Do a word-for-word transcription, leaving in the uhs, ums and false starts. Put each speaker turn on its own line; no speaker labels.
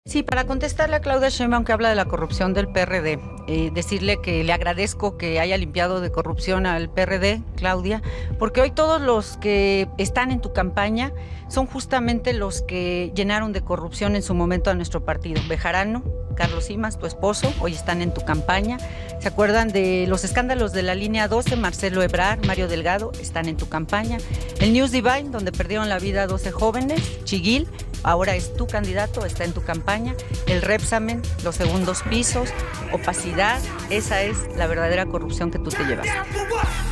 Sí, para contestarle a Claudia Sheinbaum que habla de la corrupción del P R D, eh, decirle que le agradezco que haya limpiado de corrupción al P R D, Claudia, porque hoy todos los que están en tu campaña son justamente los que llenaron de corrupción en su momento a nuestro partido. Bejarano, Carlos Simas, tu esposo, hoy están en tu campaña. ¿Se acuerdan de los escándalos de la línea doce? Marcelo Ebrard, Mario Delgado, están en tu campaña. El News Divine, donde perdieron la vida doce jóvenes, Chiguil, ahora es tu candidato, está en tu campaña. El Repsamen, los segundos pisos, opacidad, esa es la verdadera corrupción que tú te llevas.